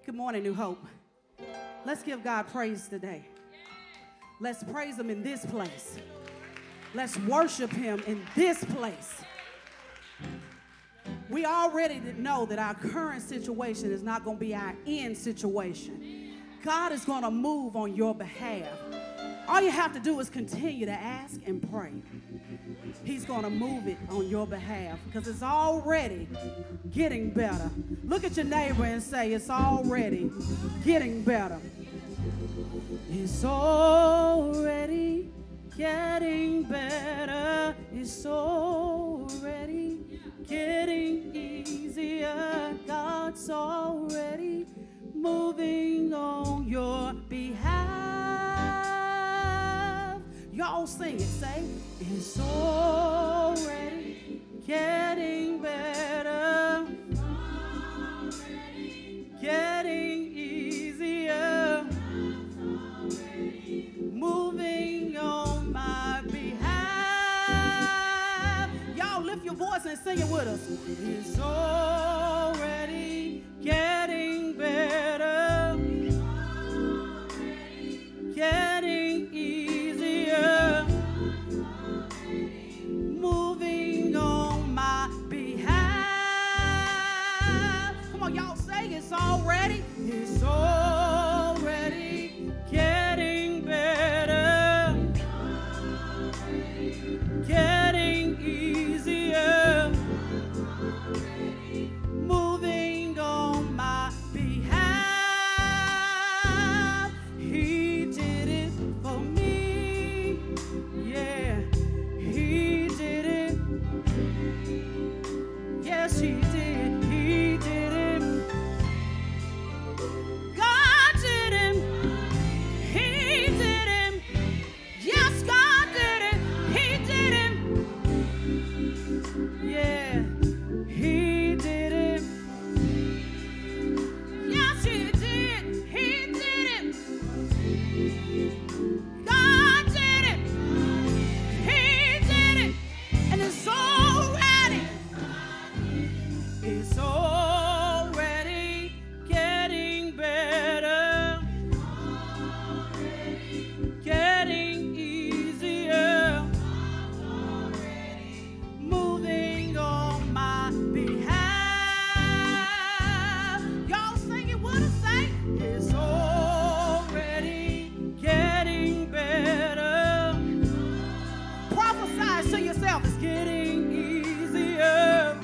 Good morning, New Hope. Let's give God praise today. Let's praise him in this place. Let's worship him in this place. We already know that our current situation is not going to be our end situation. God is going to move on your behalf. All you have to do is continue to ask and pray. He's going to move it on your behalf because it's already getting better. Look at your neighbor and say, it's already getting better. It's already getting better. It's already getting easier. God's already moving on your behalf. Y'all sing it, say, it's already getting better. Getting easier. Moving on my behalf. Y'all lift your voice and sing it with us. It's already getting better. Getting easier. Moving on my behalf. Come on, y'all say it's already. It's already getting better. Getting easier. Moving on my behalf. He did it for me. Yeah, he did it. Yes, he did. He did it. God did it. He did it. Yes, God did it. He did it. Yeah, he did it. Yes, he did. He did it. God did it. He did it. And it's already getting better. Getting easier. Moving on my behalf. Y'all sing it with us, say, it's already getting better. Prophesy to yourself, it's getting easier.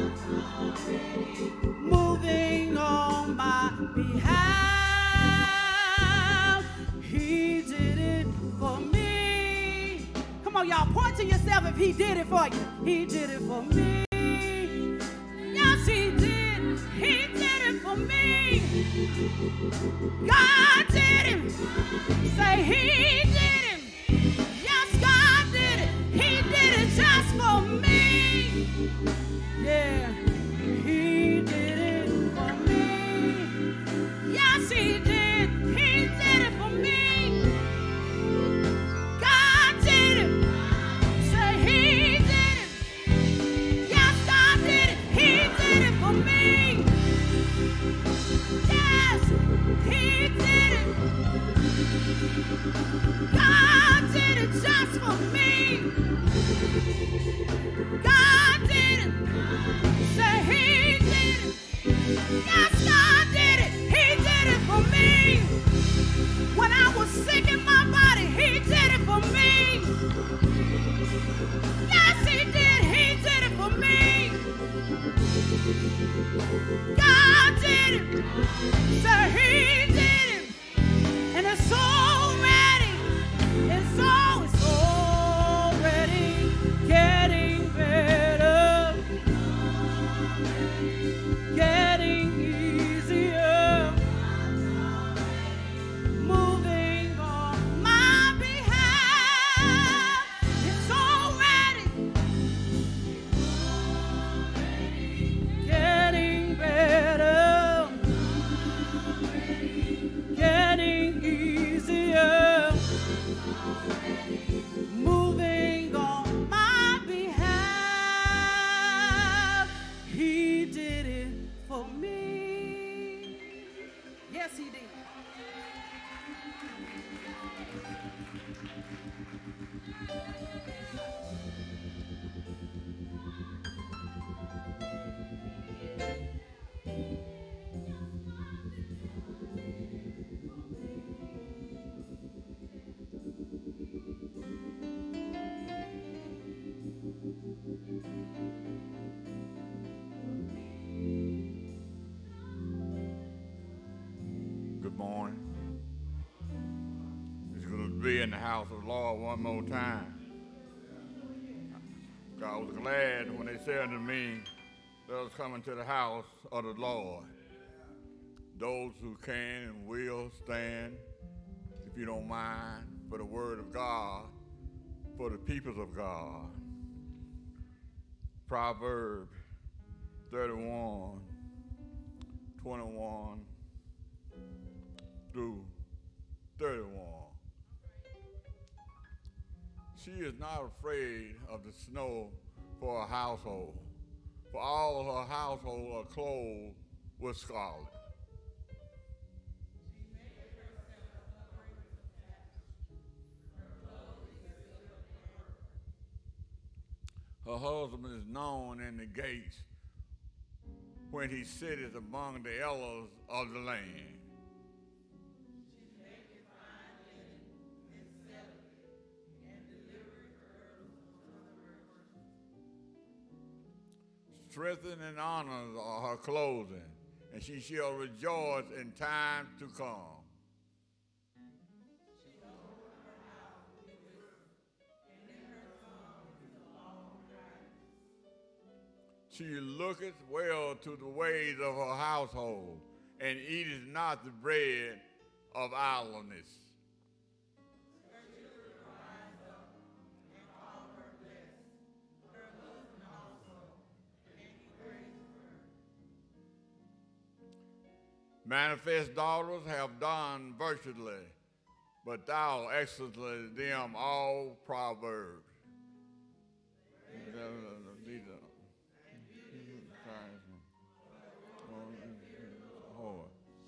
Moving on my behalf. He did it for me. Come on, y'all, point to yourself if he did it for you. He did it for me. Yes, he did. He did it for me. God did it. Say, he did it. Yes, God did it. He did it just for me. Yeah, he did it for me. Yes, he did. He did it for me. God did it. Say, he did it. Yes, God did it. He did it for me. Yes, he did it. God did it just for me. God did it. Say, he did it. Yes, God did it. He did it for me. When I was sick in my body, he did it for me. Yes, he did. He did it for me. God did it. Say, he did it. And it's already, it's already getting better. Getting easier. Moving on my behalf. It's already getting better. be in the house of the Lord one more time. I was glad when they said unto me, let us come into the house of the Lord. Those who can and will stand, if you don't mind, for the word of God, for the peoples of God. Proverbs 31, 21 through 31. She is not afraid of the snow for her household, for all her household are clothed with scarlet. Her husband is known in the gates when he sitteth among the elders of the land. Strengthen and honors are her clothing, and she shall rejoice in time to come. She looketh well to the ways of her household, and eateth not the bread of idleness. Manifest daughters have done virtually, but thou excellently them all proverbs. Oh,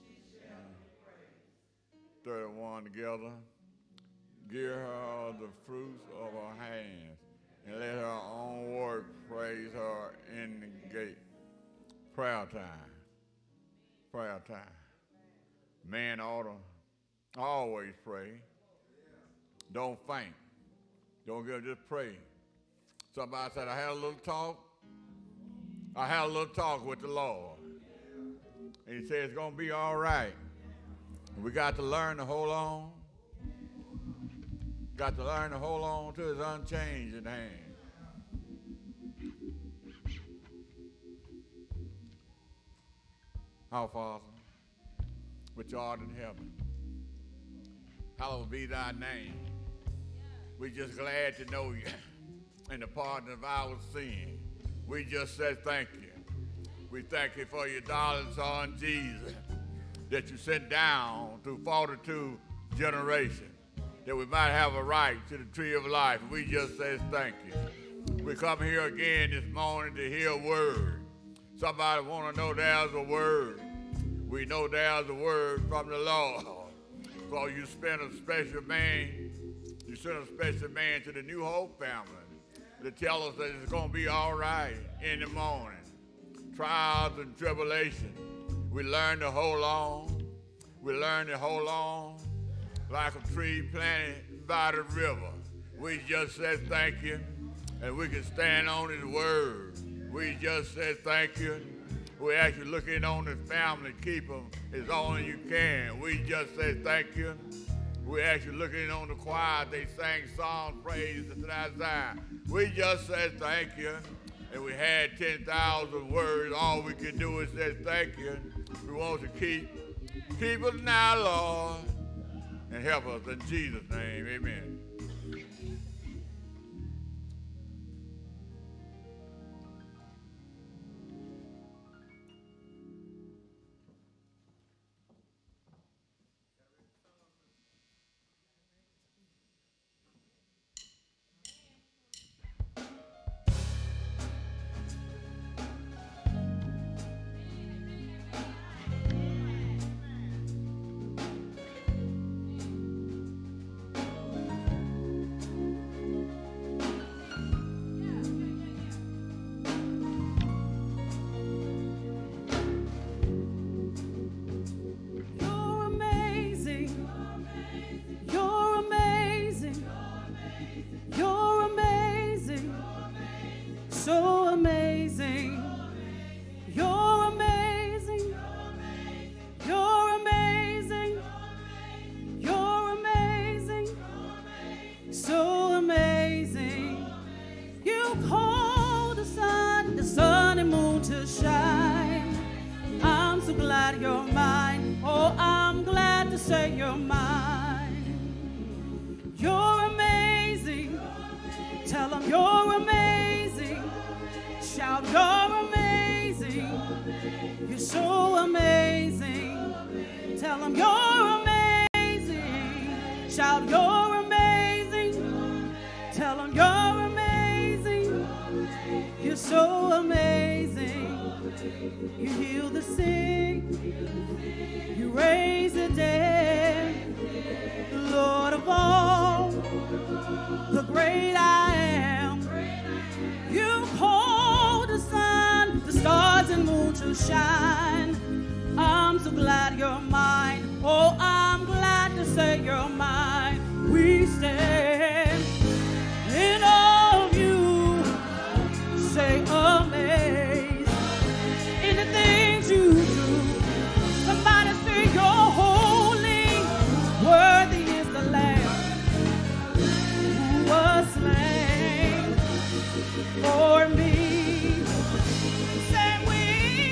31 together. Give her the fruits of her hands, and let her own work praise her in the gate. Prayer time. Prayer time. Man ought to always pray. Don't faint. Don't give, just pray. Somebody said, I had a little talk. I had a little talk with the Lord. And he said, it's going to be all right. We got to learn to hold on. Got to learn to hold on to his unchanging hand. Our Father, which art in heaven, hallowed be thy name. We're just glad to know you and the pardon of our sin. We just said thank you. We thank you for your darling son, Jesus, that you sent down through 42 generations, that we might have a right to the tree of life. We just say thank you. We come here again this morning to hear a word. Somebody want to know there's a word. We know there's a word from the Lord. So you sent a special man to the New Hope family to tell us that it's going to be all right in the morning. Trials and tribulations. We learn to hold on. We learn to hold on like a tree planted by the river. We just said thank you, and we can stand on his word. We just said thank you. We ask you look in on this family, keep them as only you can. We just said thank you. We ask you look in on the choir, they sang songs, praise to that Zion. We just said thank you. And we had 10,000 words. All we can do is say thank you. We want to keep us now, Lord, and help us in Jesus' name. Amen. moon to shine. I'm so glad you're mine. Oh, I'm glad to say you're mine. You're amazing. Tell them you're amazing. Shout, you're amazing. You're so amazing. Tell them you're amazing. Shout, you're amazing. Tell them you're amazing. You're so amazing. You heal the sick. You raise the dead. Lord of all, the great I am. You call the sun, the stars and moon to shine. I'm so glad you're mine. Oh, I'm glad to say you're mine. We stand in awe of you. Say amazed in the things you do. Somebody say you're holy. Worthy is the Lamb who was slain for me. Say we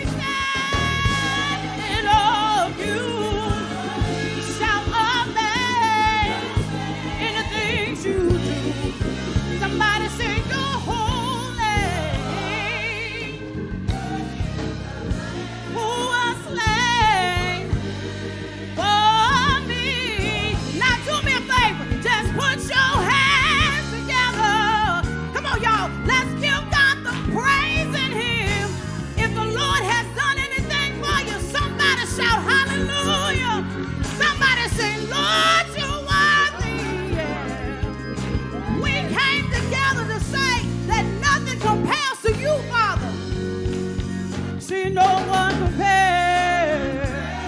stand in awe of you. Shout amazed in the things you do. Somebody say you're holy. Who was slain for me. Now do me a favor, just put your hands together. Come on, y'all, let's give God the praise in Him. If the Lord has done anything for you, somebody shout hallelujah. Somebody say, Lord, you're worthy. Yeah. We came together to say that nothing compares to you, Father. See, no one compares.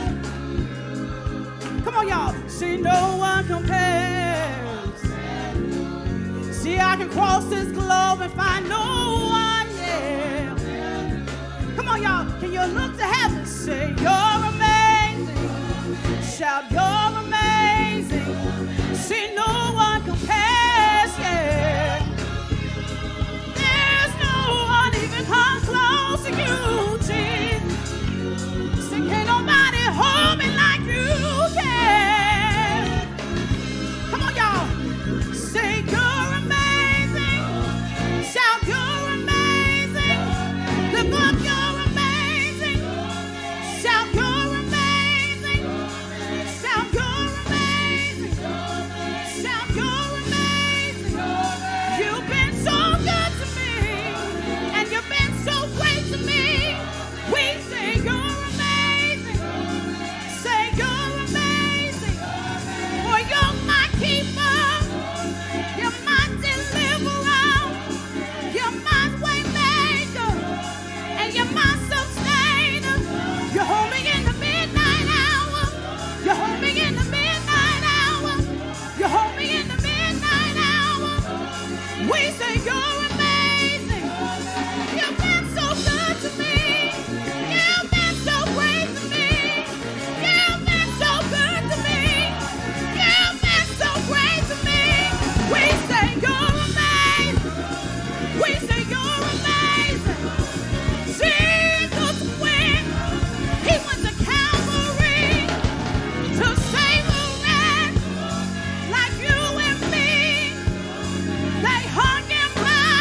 Come on, y'all. See, no one compares. See, I can cross this globe and find no one, yeah. Come on, y'all. Can you look to heaven? Say, you're amazing. Shout, you're amazing. See, no one compares, yeah. There's no one even comes close to you, Jesus. Say, can't nobody hold me like you can. Come on, y'all. Say, you're amazing. Shout, you're amazing. Lift up, you're amazing. Shout, you're amazing. Shout, you're amazing. Shout, you're amazing. You've been so good to me, and you've been so great to me. We say you're amazing. Say you're amazing. For you're my keeper. You're my deliverer. You're my way maker. And you're my sustainer. You hold me in the midnight hour. You hold me in the midnight hour. You hold me in the midnight hour. We say you're amazing. You've been so good to me. You've been so great to me. You've been so good to me. You've been so great to me. We say you're amazing. We say you're amazing. Jesus went. He went to Calvary to save a wretch like you and me. They hung him high.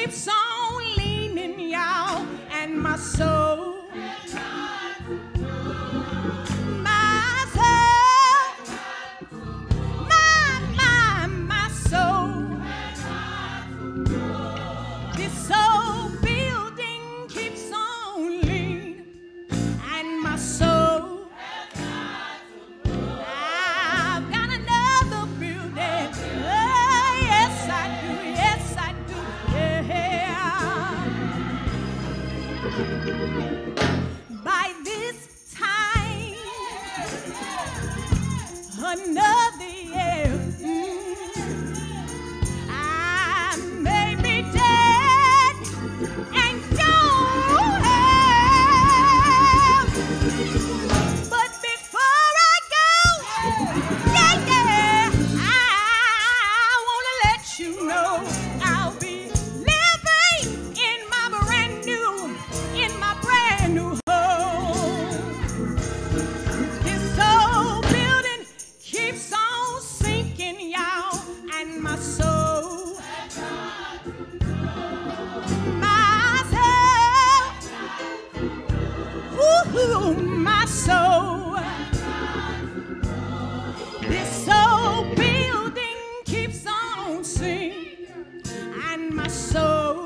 keeps on leaning, y'all, and my soul. By this time, another year, I may be dead and gone. But before I go, yeah, I want to let you know I'll be living in my brand new home. This old building keeps on sinking, y'all, and my soul, my soul. This old building keeps on sinking, and my soul.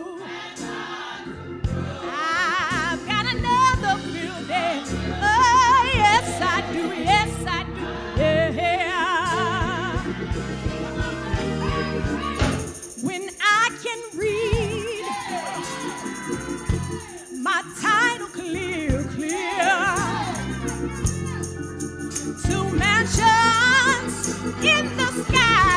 When I can read my title clear, to mansions in the sky,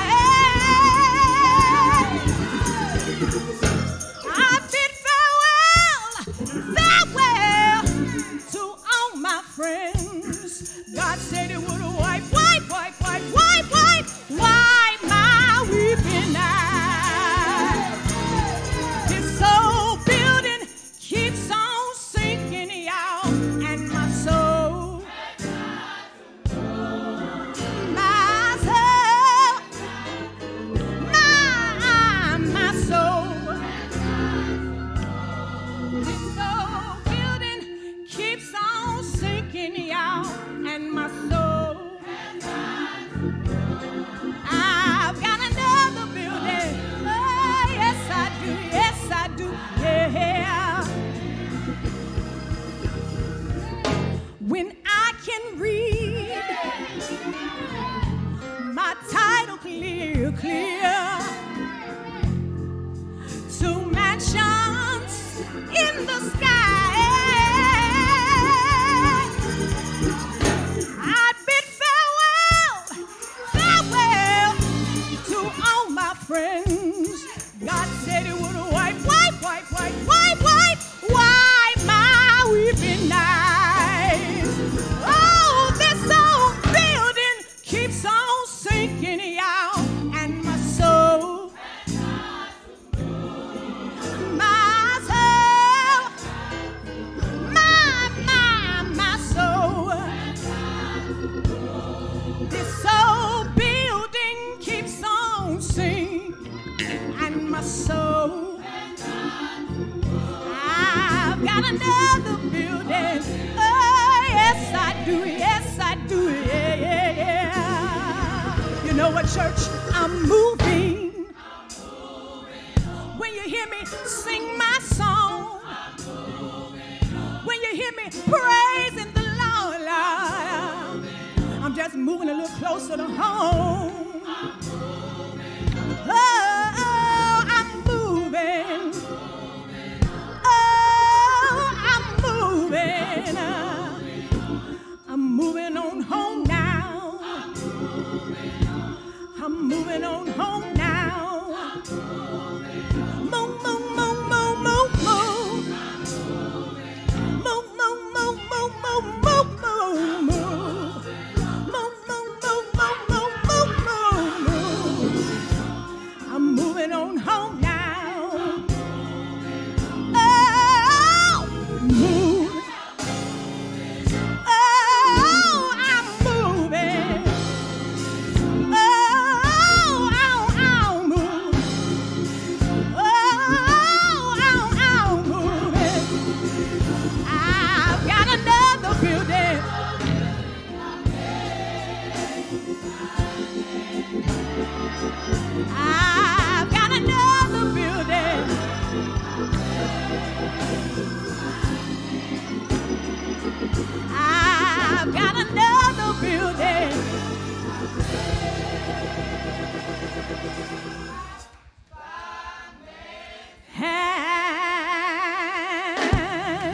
I bid farewell to all my friends. God said it would wipe my weeping eyes. This old building keeps on sinking, y'all, and my soul, my soul. This old building keeps on sinking, y'all, and my soul. I've got another building. Oh, yes, I do, yeah. When I can read my title clear, to mansions in the sky, I bid farewell to all my friends. God said it would wipe my weeping eyes. Oh, this old building keeps on sinking, y'all, and my soul, my soul. This old building keeps on sinking, and my soul. I've got another building. Oh, yes, I do, yeah. You know what, church? I'm moving. When you hear me sing my song, when you hear me praising the Lord, I'm just moving a little closer to home. Oh, I'm moving. I'm moving on home now. I'm moving on home now. Move, move, move, move, move, move. Move, move, move, move, move, move, move, move. Move, move, move, move, move, move, move. I'm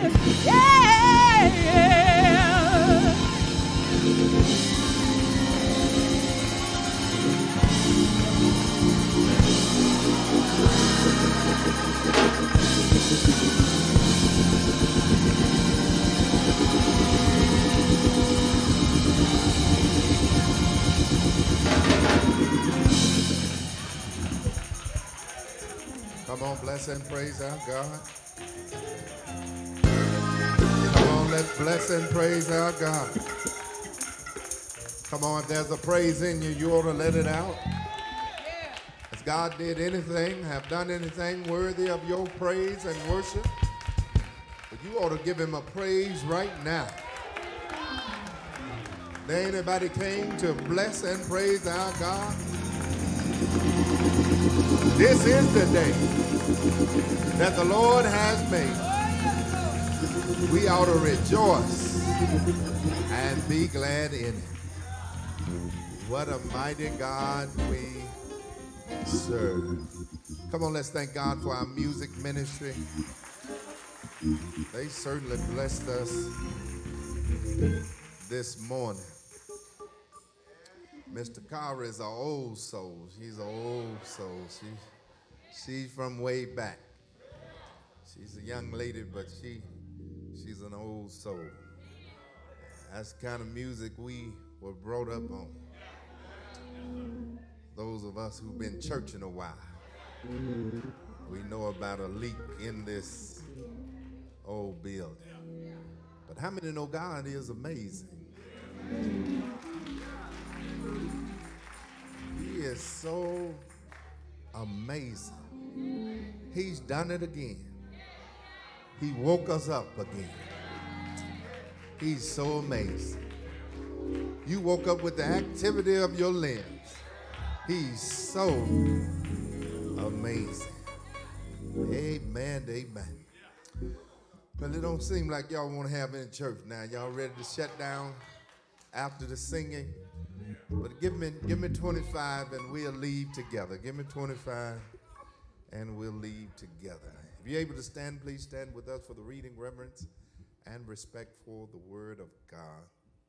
Come on, bless and praise our God. Come on, let's bless and praise our God. Come on, if there's a praise in you, you ought to let it out. If God did anything, have done anything worthy of your praise and worship, but you ought to give him a praise right now. There ain't anybody came to bless and praise our God. This is the day that the Lord has made. We ought to rejoice and be glad in it. What a mighty God we serve. Come on, let's thank God for our music ministry. They certainly blessed us this morning. Mr. Carr is an old soul. She's an old soul. She's from way back. She's a young lady, but she's an old soul. That's the kind of music we were brought up on. Those of us who've been churching a while, we know about a leak in this old building. But how many know God is amazing? He is so amazing. He's done it again. He woke us up again. He's so amazing. You woke up with the activity of your limbs. He's so amazing. Amen, amen. Well, it don't seem like y'all want to have any church now. Y'all ready to shut down after the singing? But give me 25 and we'll leave together. Give me 25 and we'll leave together. If you're able to stand, please stand with us for the reading, reverence, and respect for the word of God.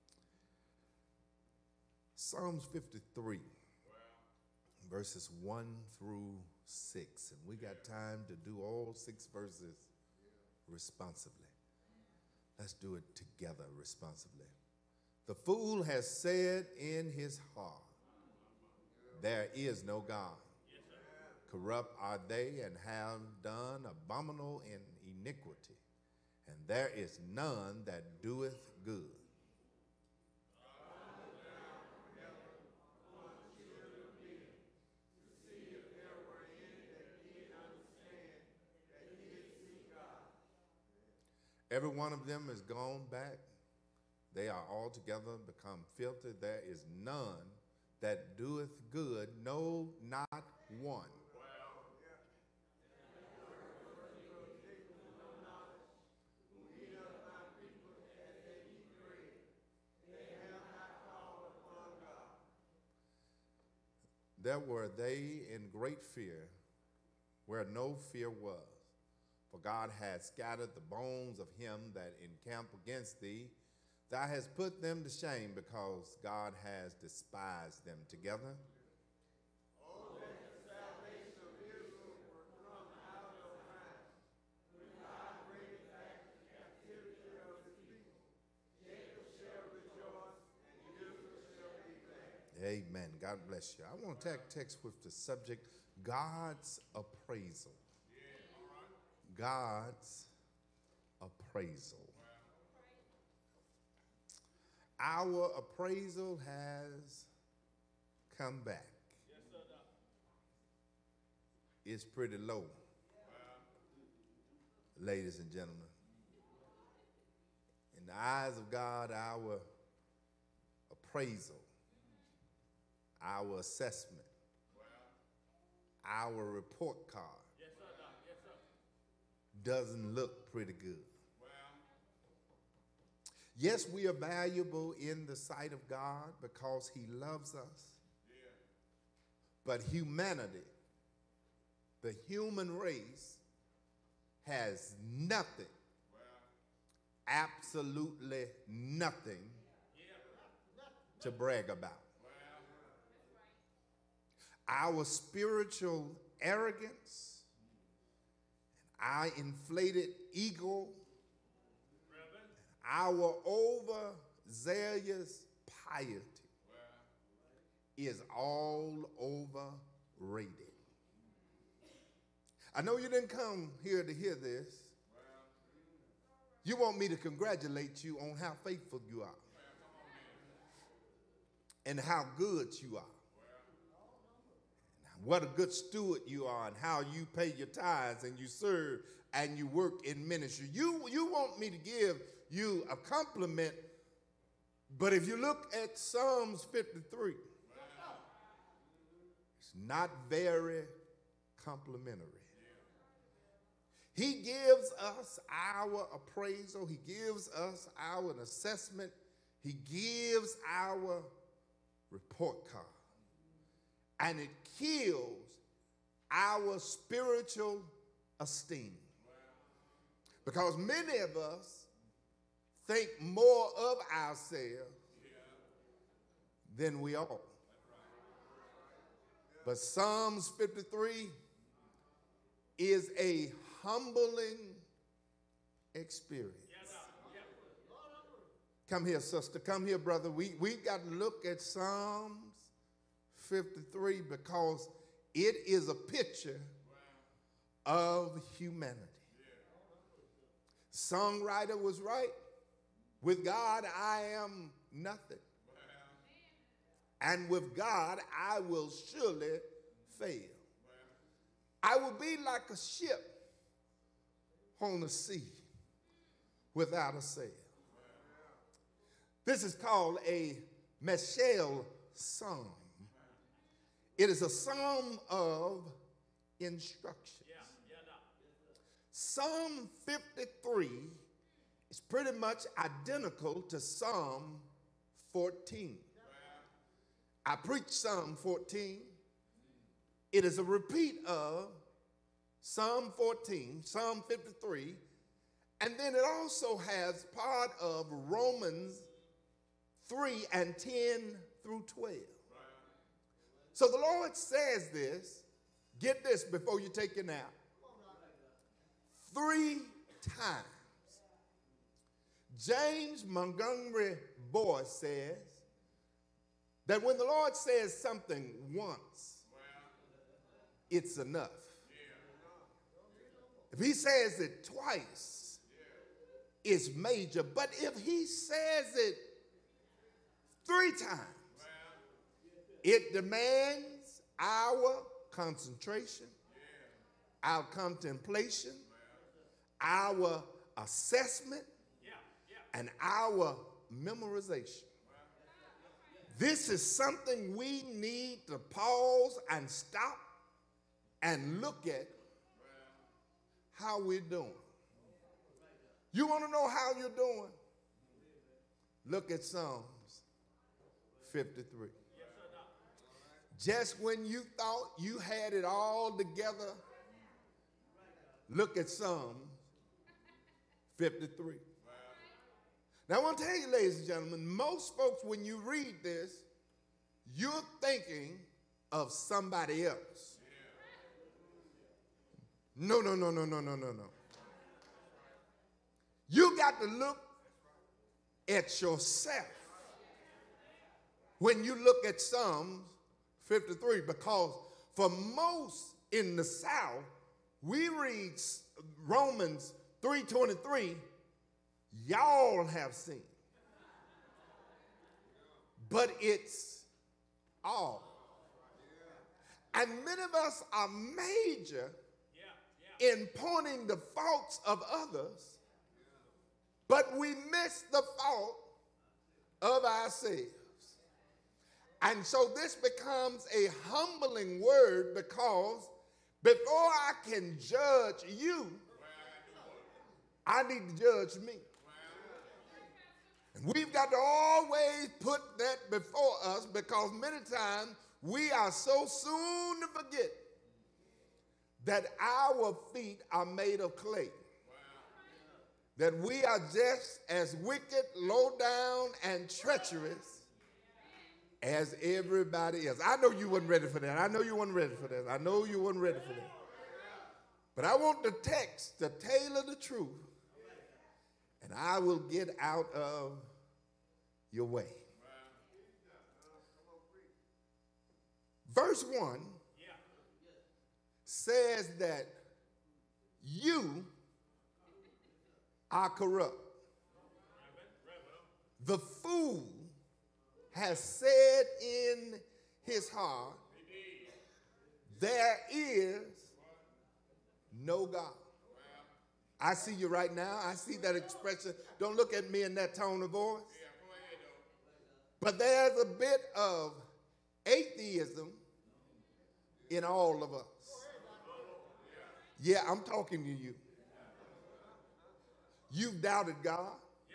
Psalms 53, verses 1 through 6. And we got time to do all 6 verses responsibly. Let's do it together responsibly. The fool has said in his heart, there is no God. Corrupt are they and have done abominable in iniquity, and there is none that doeth good. Every one of them is gone back. They are altogether become filthy. There is none that doeth good, no, not one. There were they in great fear, where no fear was. For God hath scattered the bones of him that encamp against thee. Thou hast put them to shame, because God has despised them together. Oh, let the salvation of Israel come out of high. When God brings back the captivity of his people, Jacob shall rejoice, and Israel shall be glad. Amen. God bless you. I want to take text with the subject, God's appraisal. God's appraisal. Our appraisal has come back. It's pretty low, ladies and gentlemen. In the eyes of God, our appraisal, our assessment, our report card doesn't look pretty good. Yes, we are valuable in the sight of God because he loves us. But humanity, the human race, has nothing absolutely nothing to brag about. Our spiritual arrogance, our inflated ego, our overzealous piety is all overrated. I know you didn't come here to hear this. You want me to congratulate you on how faithful you are and how good you are. What a good steward you are and how you pay your tithes and you serve and you work in ministry. You want me to give you a compliment, but if you look at Psalms 53, it's not very complimentary. He gives us our appraisal. He gives us our assessment. He gives our report card. And it kills our spiritual esteem. Because many of us think more of ourselves than we ought. But Psalms 53 is a humbling experience. Come here, sister. Come here, brother. We've got to look at Psalms 53 because it is a picture of humanity. Songwriter was right. With God, I am nothing. And with God, I will surely fail. I will be like a ship on the sea without a sail. This is called a Meshel psalm. It is a psalm of instructions. Psalm 53 is pretty much identical to Psalm 14. I preached Psalm 14. It is a repeat of Psalm 14, Psalm 53, and then it also has part of Romans 3 and 10 through 12. So the Lord says this, get this before you take your nap, 3 times. James Montgomery Boyce says that when the Lord says something once, it's enough. If he says it twice, it's major. But if he says it 3 times, it demands our concentration, our contemplation, our assessment, and our memorization. This is something we need to pause and stop and look at how we're doing. You want to know how you're doing? Look at Psalms 53. Just when you thought you had it all together, look at Psalm 53. Now, I want to tell you, ladies and gentlemen, most folks, when you read this, you're thinking of somebody else. No. You got to look at yourself when you look at Psalms 53, because for most in the South, we read Romans 3:23, y'all have seen. But it's all. And many of us are major in pointing the faults of others, but we miss the fault of ourselves. And so this becomes a humbling word, because before I can judge you, I need to judge me. And we've got to always put that before us, because many times we are so soon to forget that our feet are made of clay. that we are just as wicked, low down, and treacherous as everybody else. I know you wasn't ready for that. I know you wasn't ready for that. I know you wasn't ready for that. But I want the text to tailor the truth, and I will get out of your way. Verse 1 says that you are corrupt. The fool has said in his heart, there is no God. I see you right now. I see that expression. Don't look at me in that tone of voice. But there's a bit of atheism in all of us. Yeah, I'm talking to you. You've doubted God.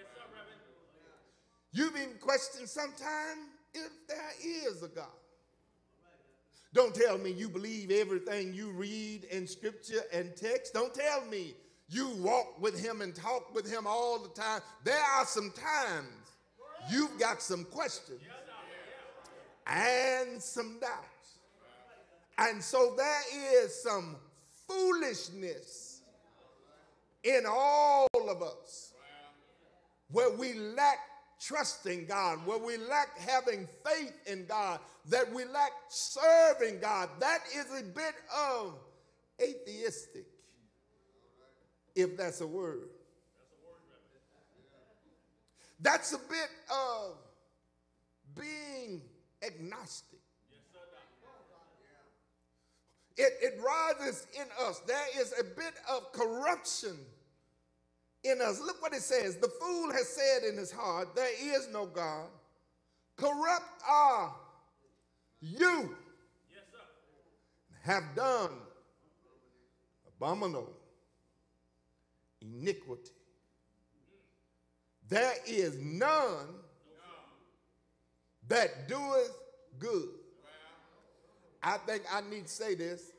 You've even questioned sometimes if there is a God. Don't tell me you believe everything you read in scripture and text. Don't tell me you walk with him and talk with him all the time. There are some times you've got some questions and some doubts. And so there is some foolishness in all of us where we lack trusting God, where we lack having faith in God, that we lack serving God. That is a bit of atheistic, if that's a word. That's a bit of being agnostic. It rises in us. There is a bit of corruption in us. Look what it says. The fool has said in his heart, there is no God. Corrupt are you. Yes, sir. Have done abominable iniquity. There is none that doeth good. I think I need to say this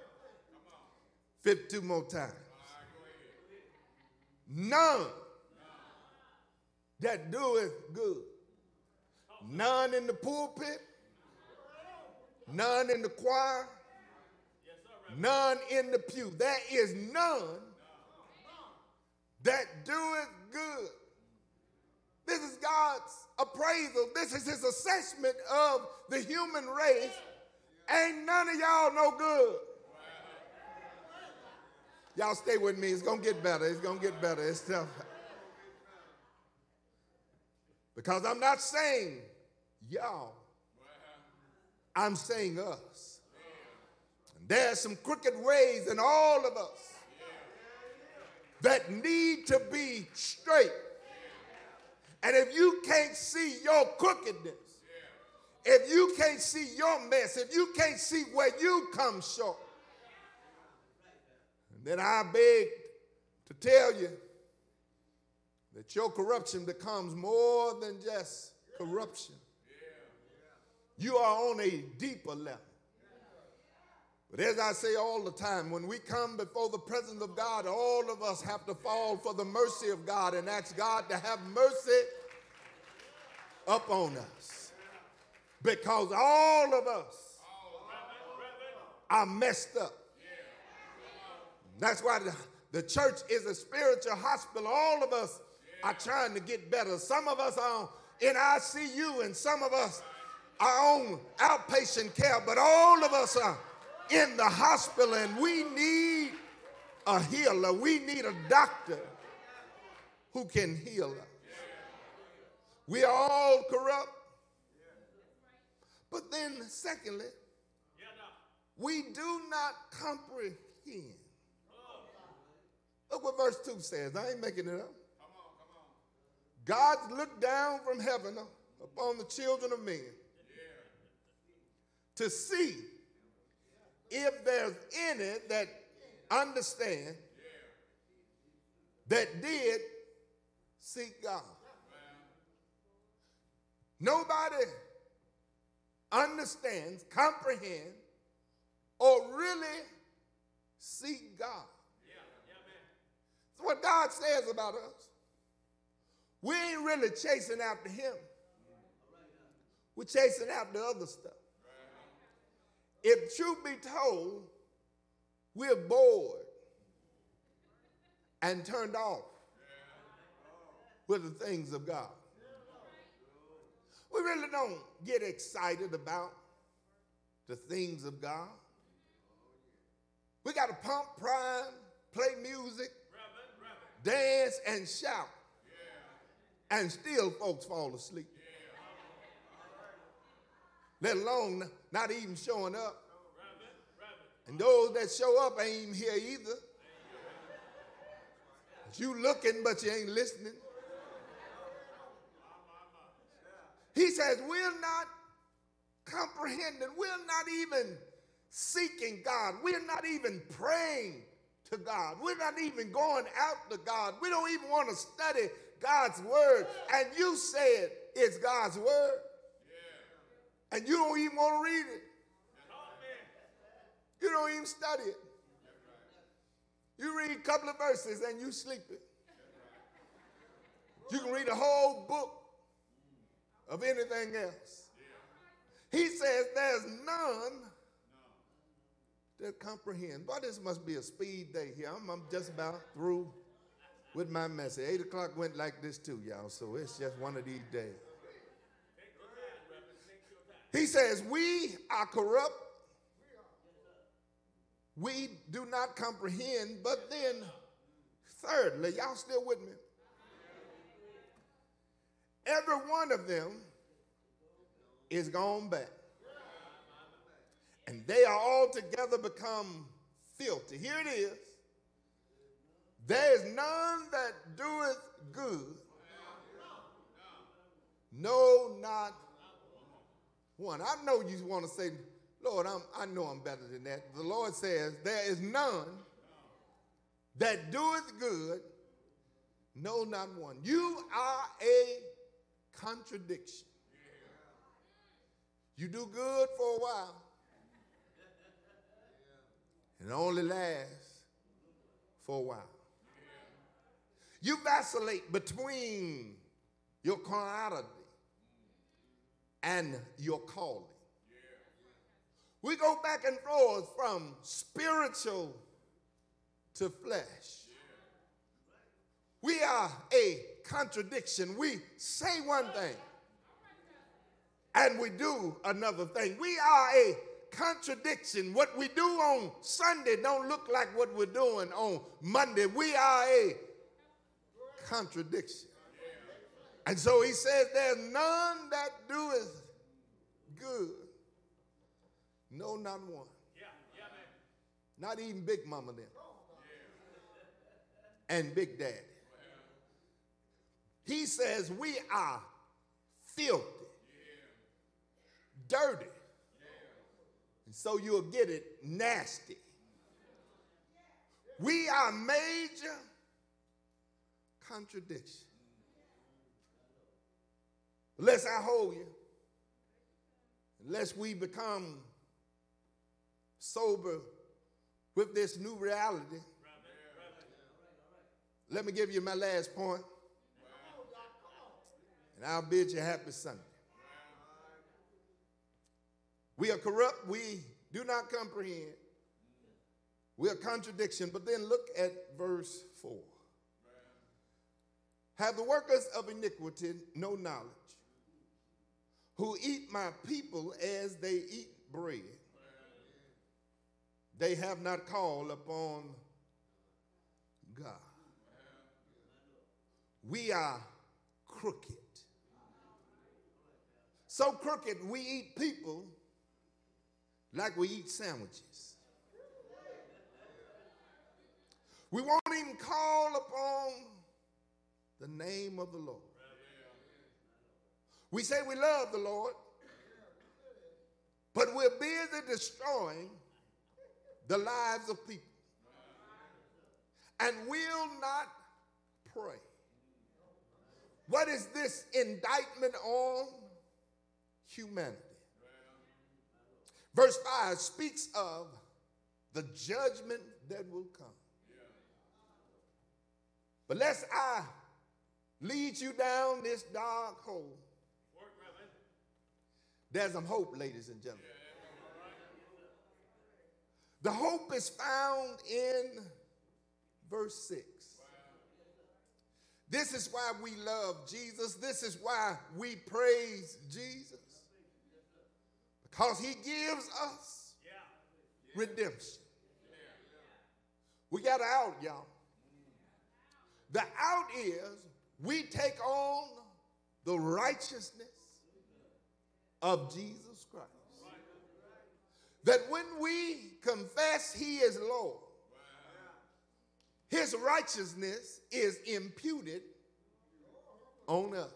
52 more times. None that doeth good. None in the pulpit. None in the choir. None in the pew. There is none that doeth good. This is God's appraisal. This is his assessment of the human race. Ain't none of y'all no good. Y'all stay with me. It's going to get better. It's going to get better. It's tough. Because I'm not saying y'all. I'm saying us. And there's some crooked ways in all of us that need to be straight. And if you can't see your crookedness, if you can't see your mess, if you can't see where you come short, then I beg to tell you that your corruption becomes more than just corruption. You are on a deeper level. But as I say all the time, when we come before the presence of God, all of us have to fall for the mercy of God and ask God to have mercy upon us. Because all of us are messed up. That's why the church is a spiritual hospital. All of us are trying to get better. Some of us are in ICU and some of us are on outpatient care, but all of us are in the hospital and we need a healer. We need a doctor who can heal us. We are all corrupt. But then, secondly, we do not comprehend. Look what verse 2 says. I ain't making it up. God looked down from heaven upon the children of men to see if there's any that understand, that did seek God. Nobody understands, comprehend, or really seek God. That's what God says about us. We ain't really chasing after him. We're chasing after other stuff. If truth be told, we're bored and turned off with the things of God. We really don't get excited about the things of God. We got to pump, prime, play music, dance, and shout. And still folks fall asleep. Let alone not even showing up. And those that show up ain't even here either. You looking, but you ain't listening. He says, we're not comprehending. We're not even seeking God. We're not even praying to God. We're not even going after God. We don't even want to study God's word. And you said it's God's word. And you don't even want to read it. You don't even study it. You read a couple of verses and you sleep it. You can read a whole book of anything else. He says there's none that comprehend. Boy, this must be a speed day here. I'm just about through with my message. 8 o'clock went like this too, y'all, so it's just one of these days. He says, we are corrupt. We do not comprehend. But then, thirdly, y'all still with me? Every one of them is gone back. And they are altogether become filthy. Here it is. There is none that doeth good. No, not one. I know you want to say, Lord, I know I'm better than that. The Lord says, there is none that doeth good, no, not one. You are a contradiction. You do good for a while, and it only lasts for a while. You vacillate between your carnality and your calling. We go back and forth from spiritual to flesh. We are a contradiction. We say one thing and we do another thing. We are a contradiction. What we do on Sunday don't look like what we're doing on Monday. We are a contradiction. And so he says, there's none that doeth good. No, not one. Not even Big Mama then. And Big Daddy. He says we are filthy, dirty. And so you'll get it, nasty. We are major contradiction. Unless I hold you, unless we become sober with this new reality. Let me give you my last point, and I'll bid you happy Sunday. We are corrupt. We do not comprehend. We are contradiction. But then look at verse 4. Have the workers of iniquity no knowledge, who eat my people as they eat bread? They have not called upon God. We are crooked. So crooked, we eat people like we eat sandwiches. We won't even call upon the name of the Lord. We say we love the Lord, but we're busy destroying the lives of people and will not pray. What is this indictment on humanity? Verse 5 speaks of the judgment that will come. But lest I lead you down this dark hole, there's some hope, ladies and gentlemen. The hope is found in verse 6. This is why we love Jesus. This is why we praise Jesus. Because he gives us redemption. We got an out, y'all. The out is we take on the righteousness of Jesus Christ. That when we confess he is Lord, his righteousness is imputed on us.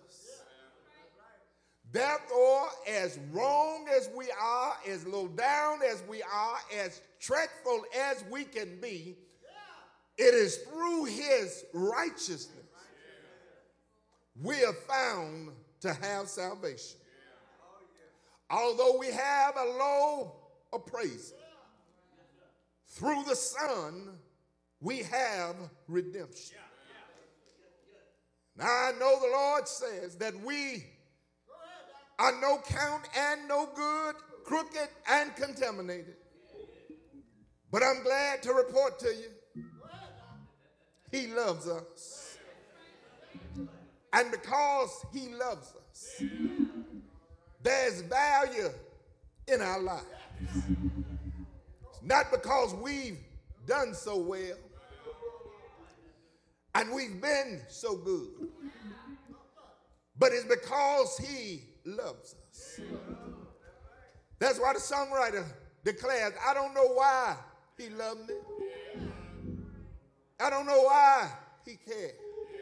Therefore, as wrong as we are, as low down as we are, as dreadful as we can be, it is through his righteousness we are found to have salvation. Although we have a low appraisal, through the Son we have redemption. Now I know the Lord says that we are no count and no good, crooked and contaminated. But I'm glad to report to you, he loves us. And because he loves us, there's value in our lives. It's not because we've done so well and we've been so good, but it's because he loves us. That's why the songwriter declares, I don't know why he loved me. I don't know why he cared.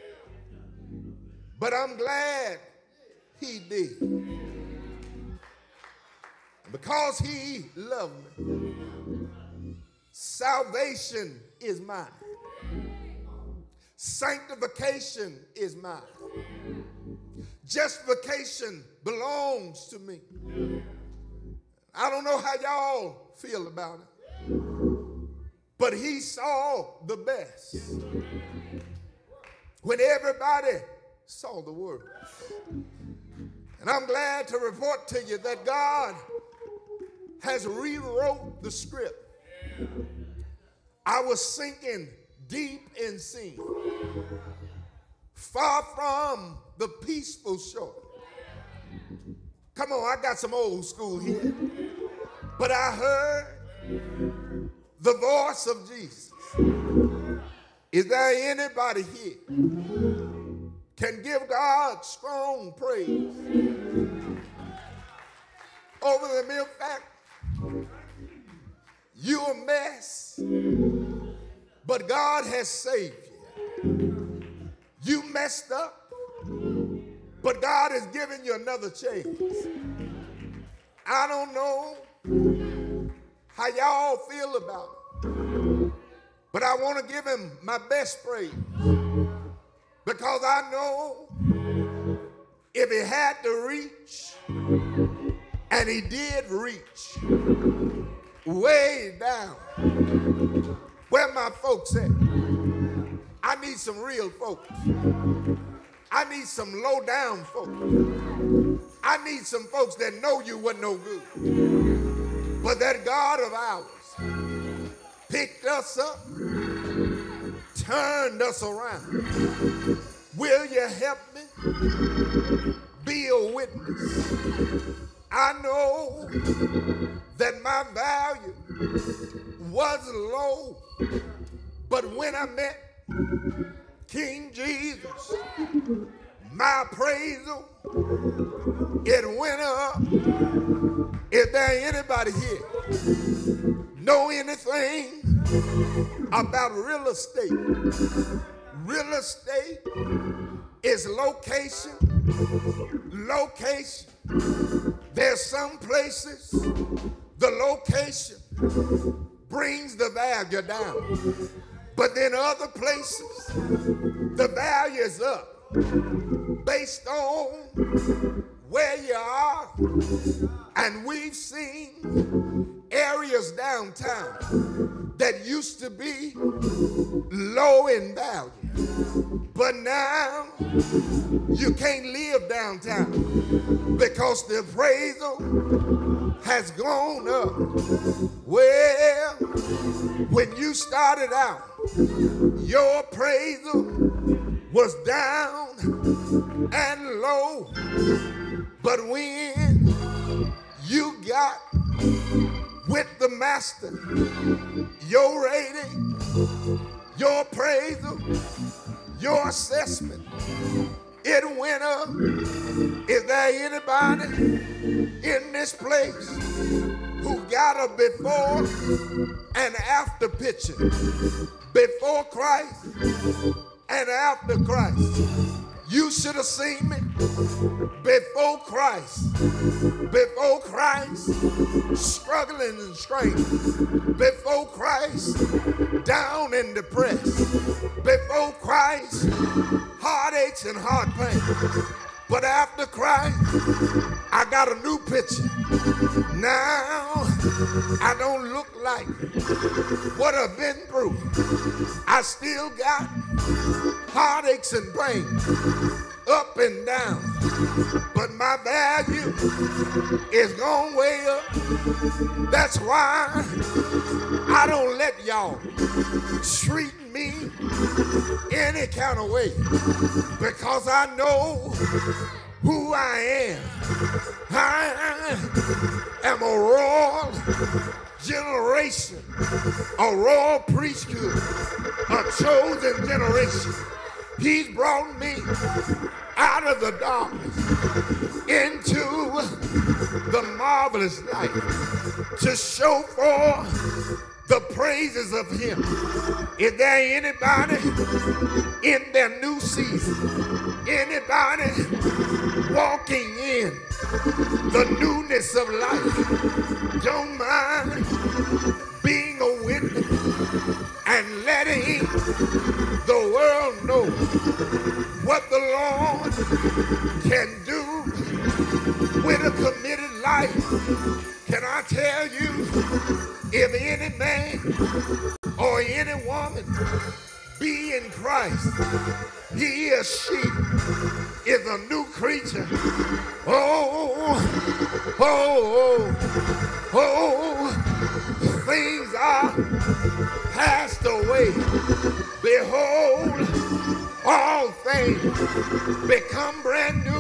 But I'm glad he did. Because he loved me, salvation is mine. Sanctification is mine. Justification belongs to me. I don't know how y'all feel about it, but he saw the best when everybody saw the worst. And I'm glad to report to you that God has rewrote the script. I was sinking deep in sin, far from the peaceful shore. Come on, I got some old school here. But I heard the voice of Jesus. Is there anybody here can give God strong praise over the mere fact you're a mess, but God has saved you. You messed up, but God has given you another chance. I don't know how y'all feel about it, but I want to give him my best praise, because I know if he had to reach, and he did reach way down where my folks at. I need some real folks. I need some low down folks. I need some folks that know you wasn't no good, but that God of ours picked us up, turned us around. Will you help me be a witness? I know that my value was low, but when I met King Jesus, my appraisal, it went up. Is there anybody here know anything about real estate? Real estate is location. Location. There's some places the location brings the value down, but then other places the value is up based on where you are. And we've seen areas downtown that used to be low in value, But now you can't live downtown because the appraisal has gone up. Well, when you started out, your appraisal was down and low. But when you got with the master, your rating, your appraisal, your assessment, it went up. Is there anybody in this place who got a before and after picture? Before Christ and after Christ. You should have seen me before Christ. Before Christ, struggling and straining. Before Christ, down and depressed. Before Christ, heartaches and heart pain. But after Christ, I got a new picture. Now, I don't look like what I've been through. I still got heartaches and pain, up and down. But my value is gone way up. That's why I don't let y'all treat me any kind of way, because I know who I am. I am a royal generation, a royal priesthood, a chosen generation. He's brought me out of the darkness into the marvelous light to show forth the praises of him. Is there anybody in their new season? Anybody walking in the newness of life? Don't mind being a witness and letting the world know what the Lord can do with a committed life. Can I tell you, if any man or any woman be in Christ, he or she is a new creature. Oh, oh, oh, oh, things are passed away. Behold, all things become brand new.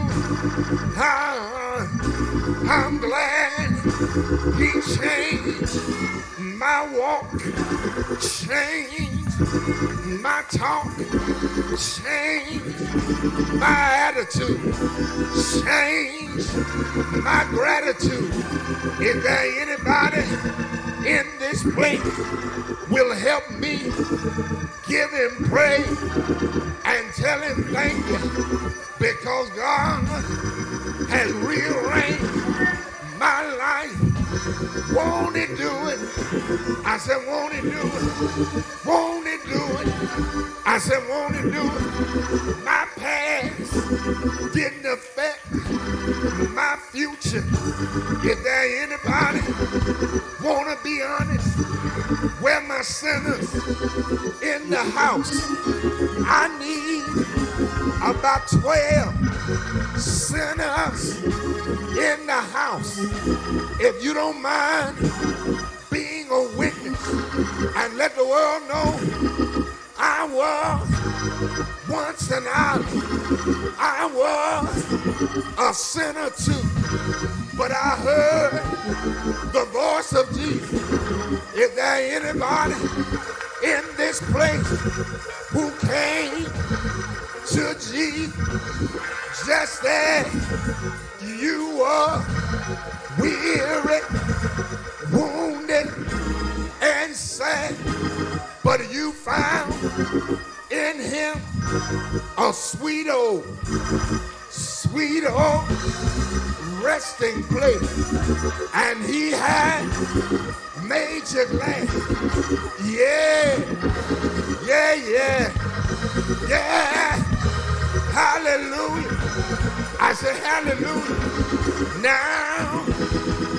I'm glad he changed my walk, changed my talk, changed my attitude, changed my gratitude. Is there anybody in this place will help me give him praise and tell him thank you, because God has rearranged my life? Won't he do it? I said, won't he do it? Won't he do it? I said, won't he do it? My past didn't affect my future. Is there anybody want to be honest? Where my sinners in the house? I need about 12 sinners in the house. If you don't mind being a witness and let the world know I was once an idol, I was a sinner too, but I heard the voice of Jesus. Is there anybody in this place who came to Jesus just as you were, weary, wounded, and sad, but you found in him a sweet old resting place, and he had made you glad. Yeah, yeah, yeah, yeah. Hallelujah. I said hallelujah. Now,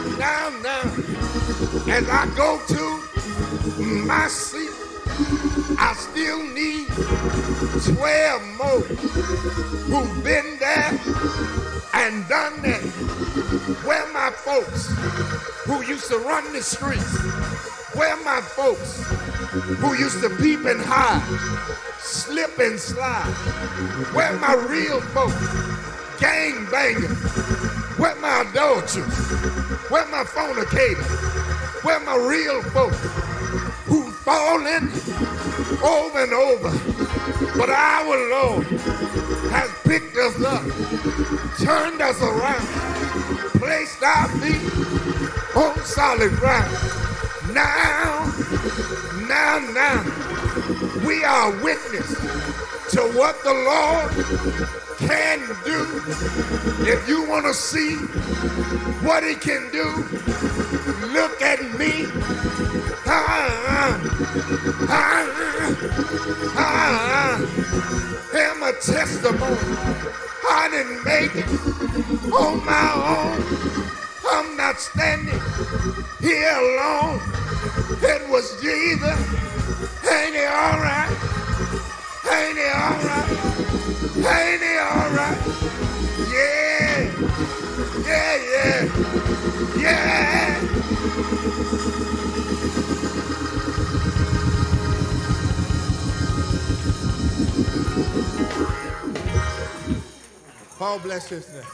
as I go to my seat, I still need 12 more who've been there and done that. Where my folks who used to run the streets? Where my folks who used to peep and hide, slip and slide? Where my real folks, gang bangers? Where my adulterers? Where my fornicators? Where my real folks who fallen over and over? But our Lord has picked us up, turned us around, placed our feet on solid ground. Now, we are witness to what the Lord can do. If you want to see what he can do, look at me. I'm a testimony. I didn't make it on my own. I'm not standing here alone. It was Jesus. Ain't he all right? Ain't he all right? Ain't he all right? Yeah. Paul bless you today.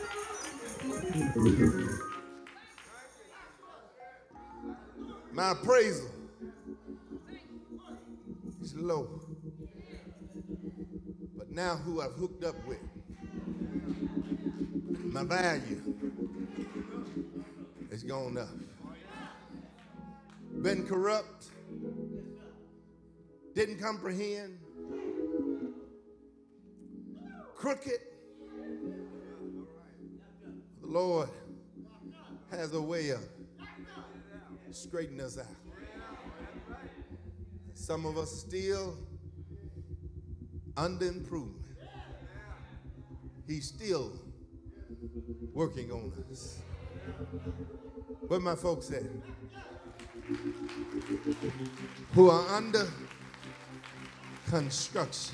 My appraisal is low. But now who I've hooked up with, my value is gone up. Been corrupt, didn't comprehend, crooked. The Lord has a way of straightening us out. Some of us still under improvement. He's still working on us. Where my folks at? Who are under construction.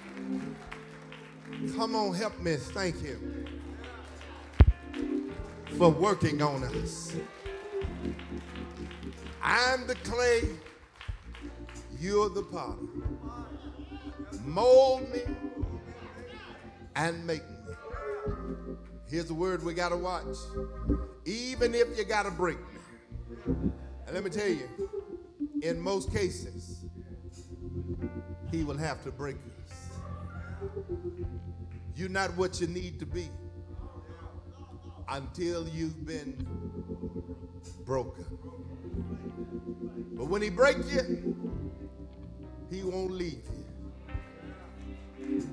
Come on, help me thank him for working on us. I'm the clay, you're the potter. Mold me and make me. Here's a word we gotta watch. Even if you gotta break me. And let me tell you, in most cases, he will have to break us. You're not what you need to be until you've been broken. But when he breaks you, he won't leave you.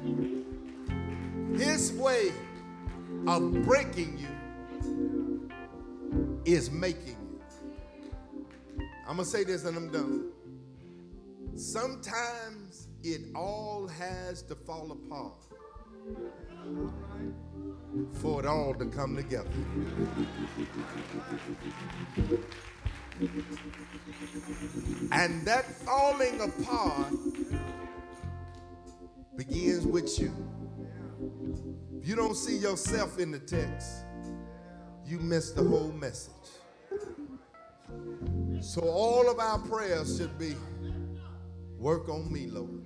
His way of breaking you is making you. I'm gonna say this and I'm done. Sometimes it all has to fall apart for it all to come together. And that falling apart begins with you. If you don't see yourself in the text, you miss the whole message. So all of our prayers should be, work on me, Lord.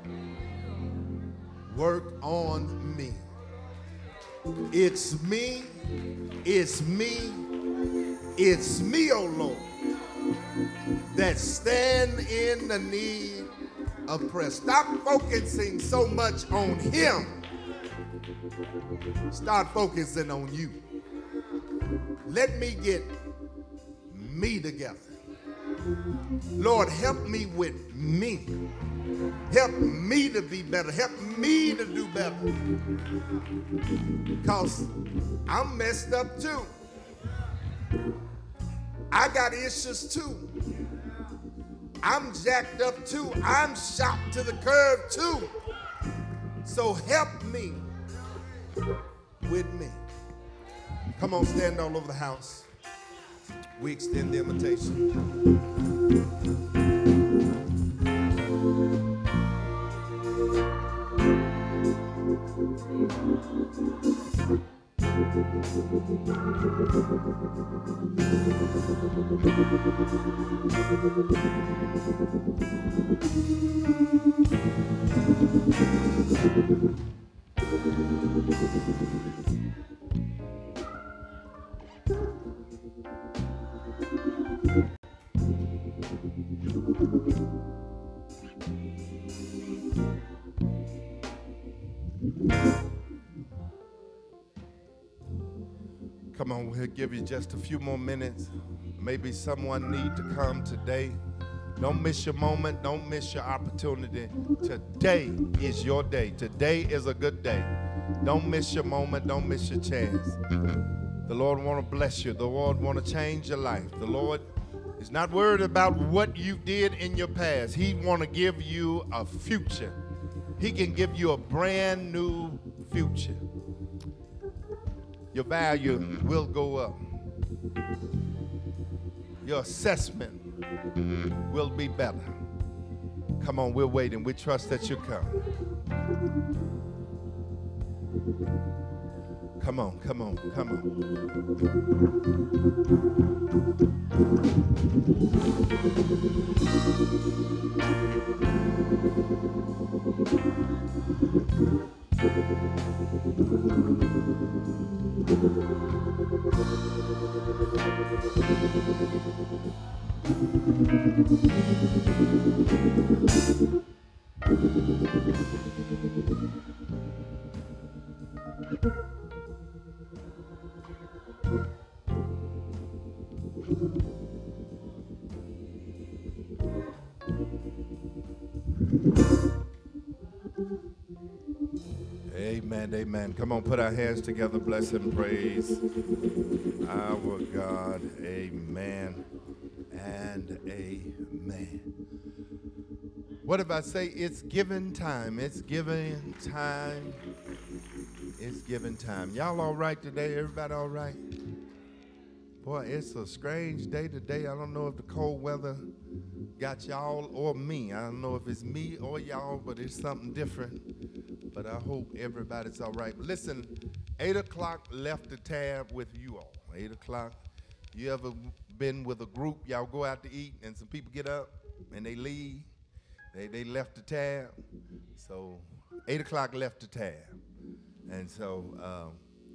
Work on me. It's me, it's me, it's me, oh Lord, that stand in the need of prayer. Stop focusing so much on him. Start focusing on you. Let me get me together. Lord, help me with me. Help me to be better. Help me to do better. Because I'm messed up too. I got issues too. I'm jacked up too. I'm shot to the curb too. So help me with me. Come on, stand all over the house. We extend the invitation. Come on, we'll give you just a few more minutes. Maybe someone need to come today. Don't miss your moment. Don't miss your opportunity. Today is your day. Today is a good day. Don't miss your moment. Don't miss your chance. The Lord want to bless you. The Lord want to change your life. The Lord is not worried about what you did in your past. He want to give you a future. He can give you a brand new future. Your value will go up. Your assessment will be better. Come on, we're waiting. We trust that you come. Come on, come on, come on. Amen, amen. Come on, put our hands together, bless and praise our God. Amen and amen. What if I say it's giving time? It's giving time. It's giving time. Y'all all right today? Everybody all right? Boy, it's a strange day today. I don't know if the cold weather got y'all or me. I don't know if it's me or y'all, but it's something different. But I hope everybody's all right. Listen, 8 o'clock left the tab with you all. 8 o'clock. You ever been with a group, y'all go out to eat, and some people get up and they leave? They left the tab. So 8 o'clock left the tab. And so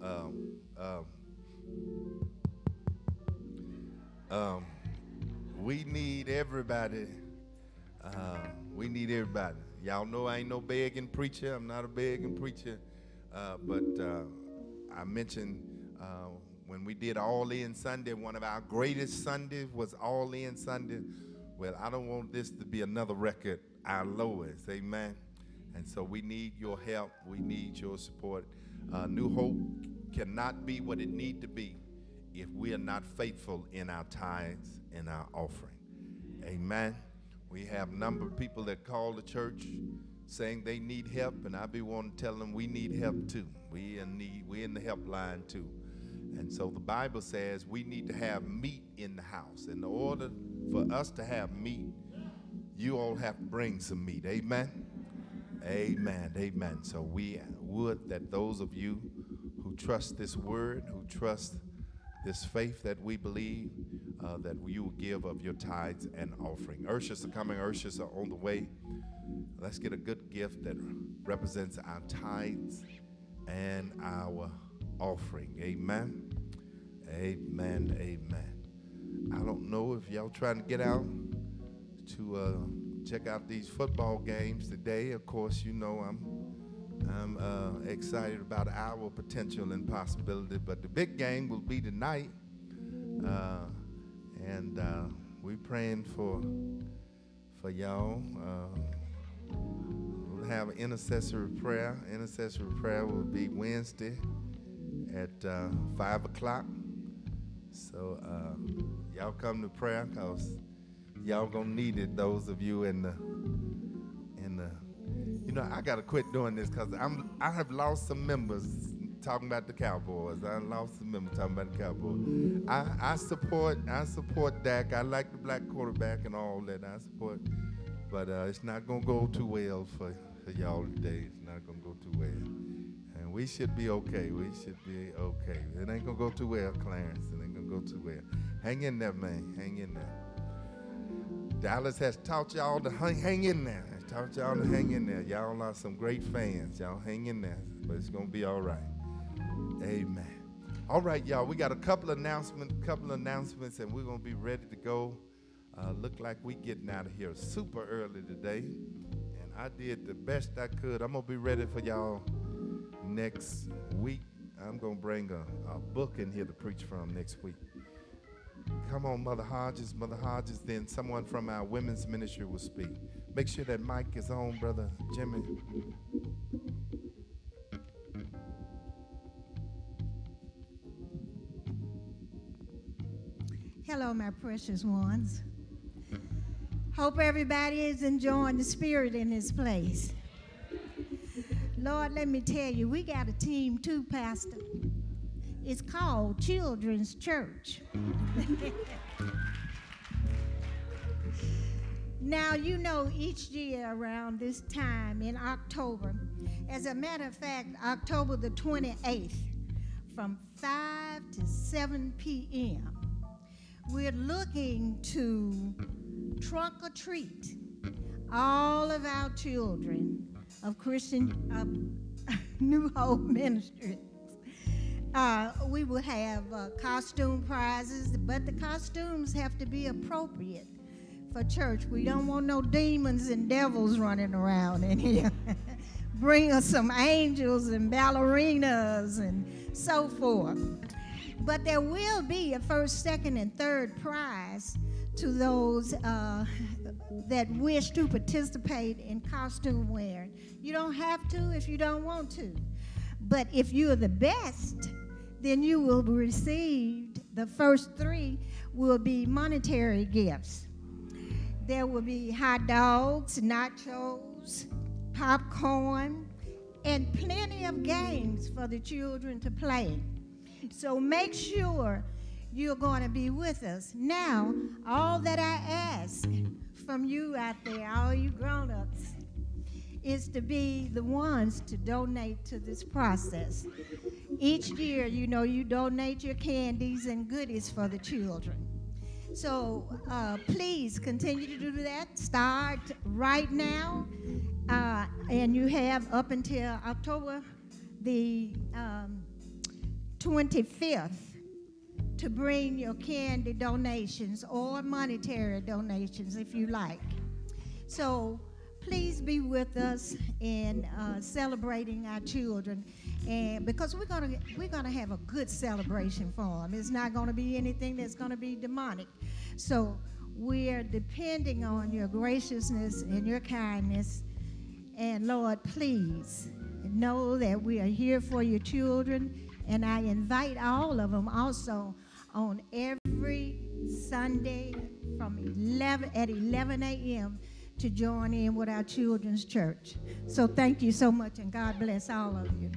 we need everybody. We need everybody. Y'all know I ain't no begging preacher. I'm not a begging preacher. But I mentioned when we did All In Sunday, one of our greatest Sundays was All In Sunday. Well, I don't want this to be another record, our lowest. Amen. And so we need your help. We need your support. New Hope cannot be what it need to be if we are not faithful in our tithes and our offering. Amen. We have a number of people that call the church saying they need help, and I be wanting to tell them we need help too. We're in the helpline too. And so the Bible says we need to have meat in the house. In order for us to have meat, you all have to bring some meat. Amen. Amen. Amen. So we would that those of you who trust this word, who trust this faith that we believe, that you will give of your tithes and offering. Ushers are coming. Ushers are on the way. Let's get a good gift that represents our tithes and our offering. Amen. Amen. Amen. I don't know if y'all trying to get out to check out these football games today. Of course, you know I'm excited about our potential and possibility, but the big game will be tonight, and we're praying for y'all. We'll have intercessory prayer. Intercessory prayer will be Wednesday at 5 o'clock. So y'all come to prayer, because y'all gonna need it. Those of you in the you know, I gotta quit doing this because I have lost some members talking about the Cowboys. I lost some members talking about the Cowboys. I support Dak. I like the black quarterback and all that. I support, but it's not gonna go too well for y'all today. It's not gonna go too well. And Amen. We should be okay. We should be okay. It ain't going to go too well, Clarence. It ain't going to go too well. Hang in there, man. Hang in there. Dallas has taught y'all to hang in there. Taught y'all to hang in there. Y'all are some great fans. Y'all hang in there. But it's going to be all right. Amen. All right, y'all. We got a couple announcements, and we're going to be ready to go. Look like we getting out of here super early today. And I did the best I could. I'm going to be ready for y'all next week. I'm going to bring a book in here to preach from next week. Come on, Mother Hodges. Mother Hodges, then someone from our women's ministry will speak. Make sure that mic is on, Brother Jimmy. Hello, my precious ones. Hope everybody is enjoying the spirit in this place. Lord, let me tell you, we got a team too, Pastor. It's called Children's Church. Now, you know, each year around this time in October, as a matter of fact, October the 28th, from 5 to 7 p.m., we're looking to trunk or treat all of our children of Christian New Hope Ministries. We will have costume prizes, but the costumes have to be appropriate for church. We don't want no demons and devils running around in here. Bring us some angels and ballerinas and so forth. But there will be a first, second, and third prize to those that wish to participate in costume wearing. You don't have to if you don't want to. But if you're the best, then you will receive, the first 3 will be monetary gifts. There will be hot dogs, nachos, popcorn, and plenty of games for the children to play. So make sure you're going to be with us. Now, all that I ask from you out there, all you grown-ups, is to be the ones to donate to this process. Each year, you know, you donate your candies and goodies for the children. So please continue to do that. Start right now. And you have up until October the 25th to bring your candy donations or monetary donations if you like. So please be with us in celebrating our children, and because we're gonna have a good celebration for them. It's not gonna be anything that's gonna be demonic. So we're depending on your graciousness and your kindness. And Lord, please know that we are here for your children. And I invite all of them also on every Sunday from 11 a.m. to join in with our children's church. So thank you so much, and God bless all of you.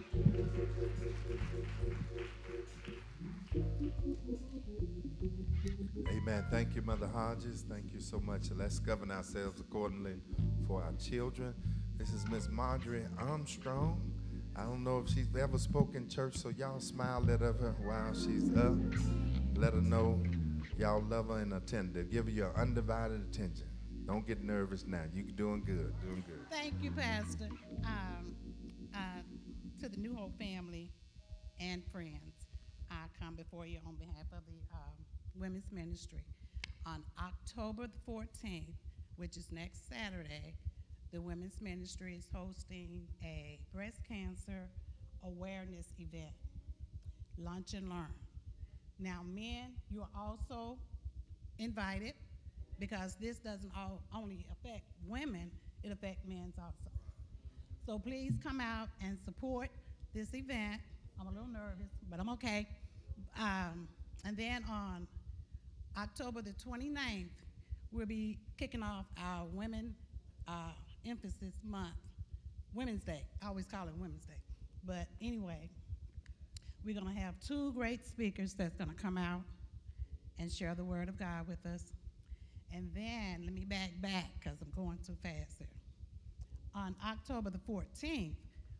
Amen. Thank you, Mother Hodges. Thank you so much. Let's govern ourselves accordingly for our children. This is Miss Marjorie Armstrong. I don't know if she's ever spoken church, so y'all smile at her while she's up. Let her know y'all love her and attend her. Give her your undivided attention. Don't get nervous now. You're doing good, doing good. Thank you, Pastor. To the New Hope family and friends, I come before you on behalf of the women's ministry. On October the 14th, which is next Saturday, the women's ministry is hosting a breast cancer awareness event, Lunch and Learn. Now, men, you are also invited, because this doesn't only affect women, it affects men also. So please come out and support this event. I'm a little nervous, but I'm okay. And then on October the 29th, we'll be kicking off our Women Emphasis Month, Women's Day. I always call it Women's Day. But anyway, we're going to have 2 great speakers that's going to come out and share the word of God with us. And then, let me back because I'm going too fast here. On October the 14th,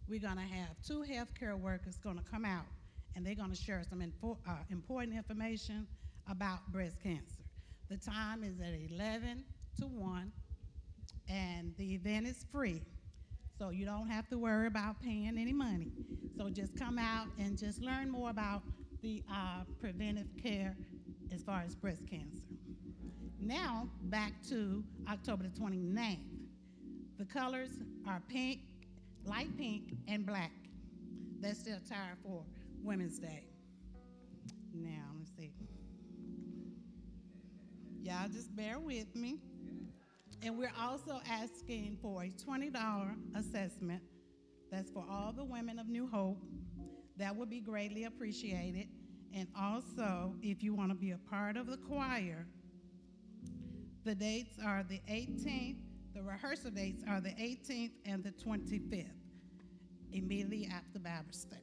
we're going to have 2 healthcare workers going to come out, and they're going to share some important information about breast cancer. The time is at 11 to 1, and the event is free. So you don't have to worry about paying any money. So just come out and just learn more about the preventive care as far as breast cancer. Now, back to October the 29th. The colors are pink, light pink, and black. That's the attire for Women's Day. Now, let's see. Y'all just bear with me. And we're also asking for a $20 assessment. That's for all the women of New Hope. That would be greatly appreciated. And also, if you want to be a part of the choir, the dates are the 18th. The rehearsal dates are the 18th and the 25th, immediately after Bible study.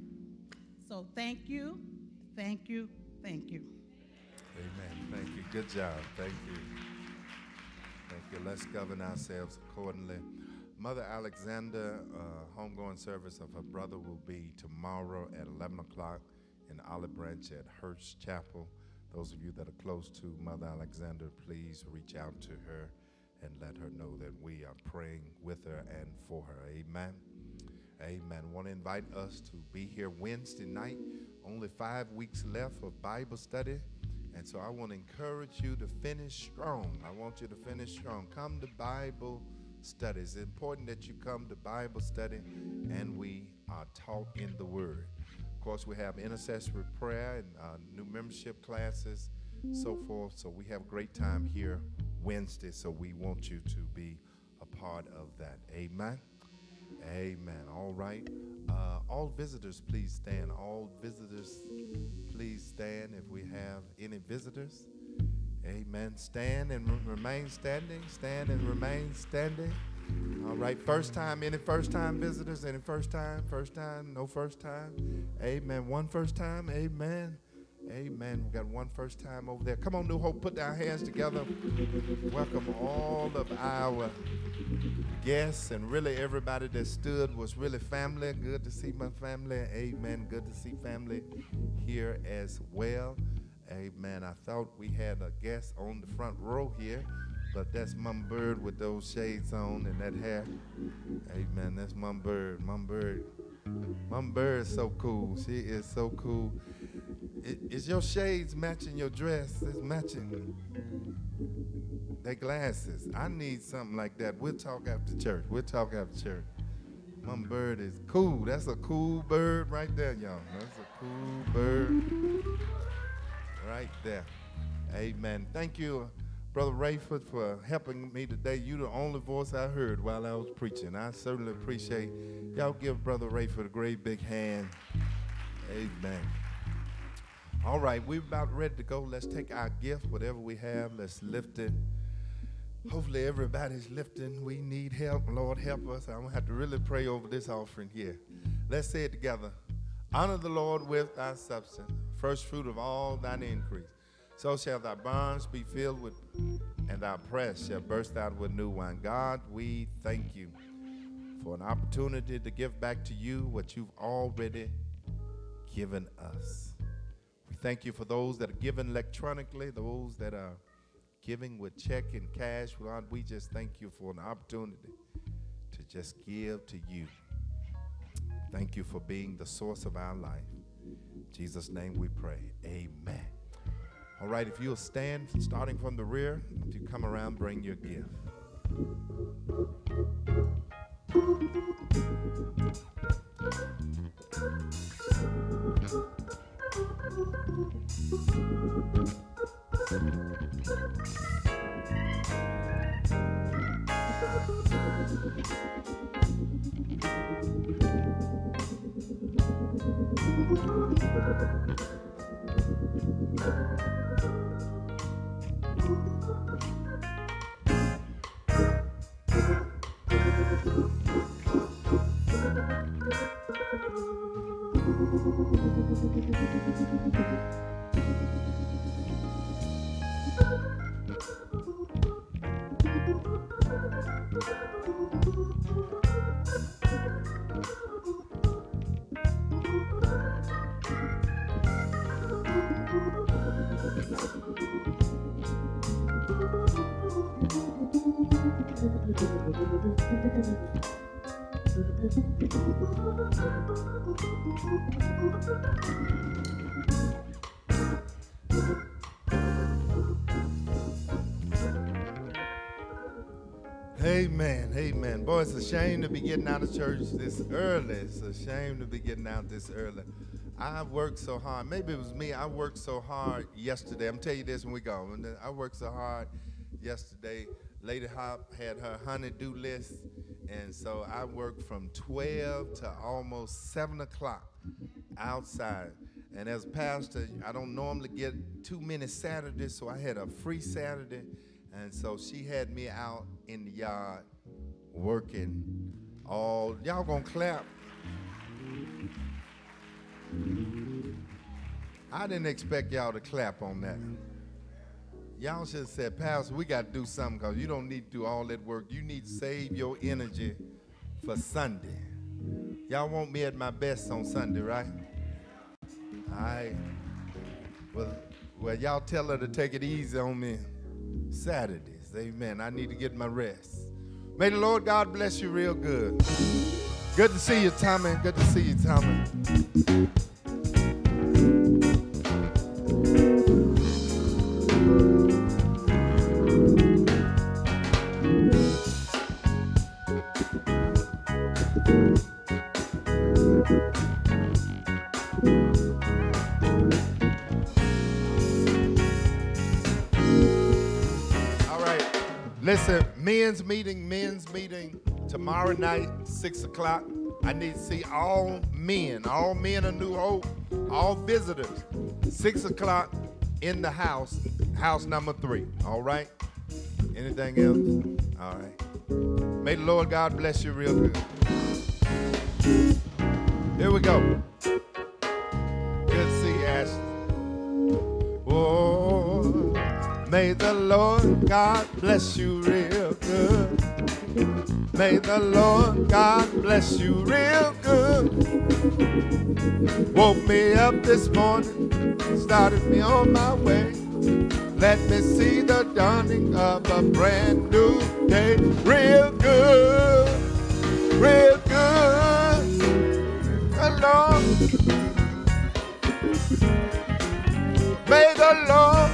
So thank you, thank you, thank you. Amen. Thank you. Good job. Thank you. Thank you. Let's govern ourselves accordingly. Mother Alexander, homegoing service of her brother will be tomorrow at 11 o'clock in Olive Branch at Hurst Chapel. Those of you that are close to Mother Alexander, please reach out to her and let her know that we are praying with her and for her. Amen. Amen. I want to invite us to be here Wednesday night. Only 5 weeks left of Bible study. And so I want to encourage you to finish strong. I want you to finish strong. Come to Bible study. It's important that you come to Bible study and we are taught in the Word. Of course, we have intercessory prayer and new membership classes, so forth. So we have a great time here Wednesday. So we want you to be a part of that. Amen. Amen. All right. All visitors, please stand. All visitors, please stand if we have any visitors. Amen. Stand and remain standing. Stand and remain standing. All right. First time, any first time visitors? Any first time? First time? No first time? Amen. One first time? Amen. Amen. We got one first time over there. Come on, New Hope, put our hands together. Welcome all of our guests, and really everybody that stood was really family. Good to see my family. Amen. Good to see family here as well. Amen. I thought we had a guest on the front row here, but that's Mum Bird with those shades on and that hair. Amen. That's Mum Bird. Mum Bird. Mum Bird is so cool. She is so cool. Is your shades matching your dress? It's matching. They glasses. I need something like that. We'll talk after church. We'll talk after church. Mum Bird is cool. That's a cool bird right there, y'all. That's a cool bird right there. Amen. Thank you, Brother Rayford, for helping me today. You're the only voice I heard while I was preaching. I certainly appreciate y'all. Give Brother Rayford a great big hand. Amen. All right, we're about ready to go. Let's take our gift, whatever we have, let's lift it. Hopefully everybody's lifting. We need help. Lord, help us. I'm going to have to really pray over this offering here. Let's say it together. Honor the Lord with thy substance, first fruit of all thine increase. So shall thy barns be filled with, and thy press shall burst out with new wine. God, we thank you for an opportunity to give back to you what you've already given us. We thank you for those that are giving electronically, those that are giving with check and cash. Lord, we just thank you for an opportunity to just give to you. Thank you for being the source of our life. In Jesus' name we pray. Amen. All right, if you'll stand, starting from the rear, if you come around, bring your gift. Amen, amen. Boy, it's a shame to be getting out of church this early. It's a shame to be getting out this early. I worked so hard. Maybe it was me. I worked so hard yesterday. I'm telling you this when we go. I worked so hard yesterday. Lady Hop had her honey-do list, and so I worked from 12 to almost 7 o'clock outside. And as a pastor, I don't normally get too many Saturdays, so I had a free Saturday. And so she had me out in the yard working all. Y'all gonna clap? I didn't expect y'all to clap on that. Y'all should have said, Pastor, we got to do something because you don't need to do all that work. You need to save your energy for Sunday. Y'all want me at my best on Sunday, right? All right. Well, y'all tell her to take it easy on me Saturdays. Amen. I need to get my rest. May the Lord God bless you real good. Good to see you, Tommy. Good to see you, Tommy. Listen, men's meeting tomorrow night, 6 o'clock. I need to see all men of New Hope, all visitors, 6 o'clock in the house number 3, all right? Anything else? All right. May the Lord God bless you real good. Here we go. Good to see you, Ashley. Oh, may the Lord God bless you real good. May the Lord God bless you real good. Woke me up this morning, started me on my way. Let me see the dawning of a brand new day. Real good, real good. Along. May the Lord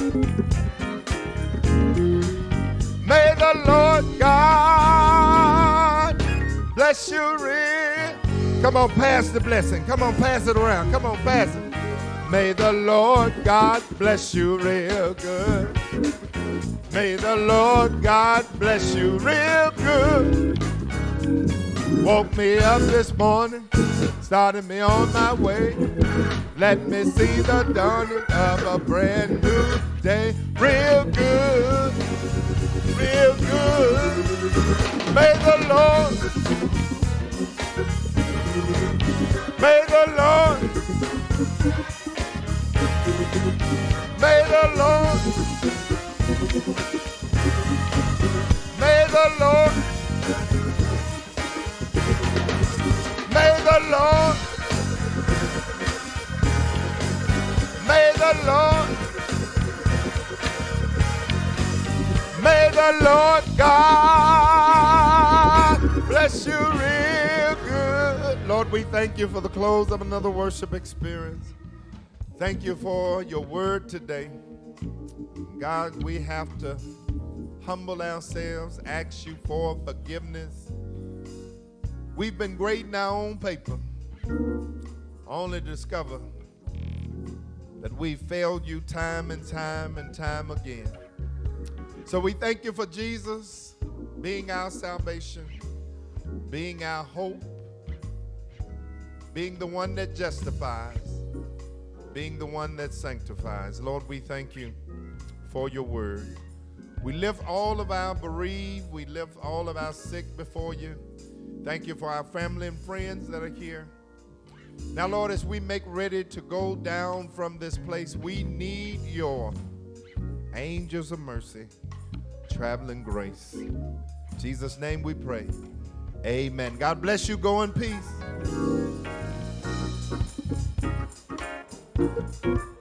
God bless you real. Come on, pass the blessing. Come on, pass it around. Come on, pass it. May the Lord God bless you real good. May the Lord God bless you real good. Woke me up this morning, started me on my way. Let me see the dawning of a brand new day. Real good, real good. May the Lord, may the Lord, may the Lord, may the Lord, may the Lord, may the Lord, may the Lord God bless you real good. Lord, we thank you for the close of another worship experience. Thank you for your word today. God, we have to humble ourselves, ask you for forgiveness. We've been great in our own paper, only to discover that we failed you time and time and time again. So we thank you for Jesus being our salvation, being our hope, being the one that justifies, being the one that sanctifies. Lord, we thank you for your word. We lift all of our bereaved, we lift all of our sick before you. Thank you for our family and friends that are here. Now, Lord, as we make ready to go down from this place, we need your angels of mercy, traveling grace. In Jesus' name we pray. Amen. God bless you. Go in peace.